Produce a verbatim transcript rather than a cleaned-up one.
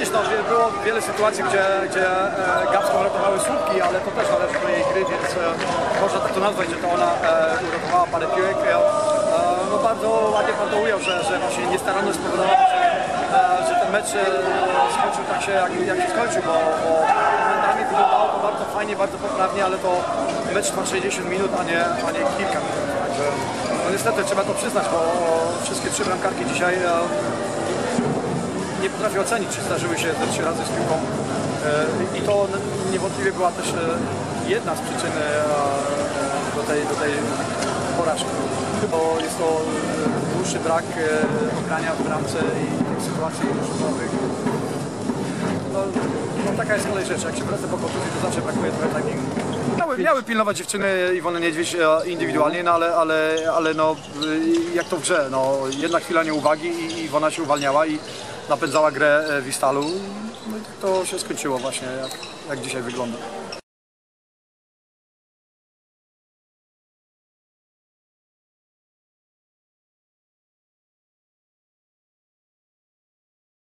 widzisz, no, było wiele sytuacji, gdzie, gdzie e, Gabską uratowały słupki, ale to też należy do jej gry, więc e, można tak to nazwać, że to ona e, uratowała parę piłek. E, no, bardzo ładnie pan to ujął, że, że właśnie niestaranność spowodowała, że, e, że ten mecz e, skończył tak się, jak, jak się skończył, bo, bo momentami wyglądało to bardzo fajnie, bardzo poprawnie, ale to mecz trwa sześćdziesiąt minut, a nie, a nie kilka minut. Także, no niestety trzeba to przyznać, bo wszystkie trzy bramkarki dzisiaj e, nie potrafię ocenić, czy zdarzyły się te trzy razy z piłką. I to niewątpliwie była też jedna z przyczyn do tej, do tej porażki. Bo jest to dłuższy brak ogrania w bramce i tych sytuacji rzutowych. No, no taka jest kolej rzeczy. Jak się wraca po kontuzji, to zawsze brakuje trochę timingu. Miały, miały pilnować dziewczyny Iwony Niedźwiedź indywidualnie, no ale, ale, ale no, jak to w grze, no, jedna chwila nieuwagi i Iwona się uwalniała i napędzała grę Wistalu. No i tak to się skończyło właśnie, jak, jak dzisiaj wygląda.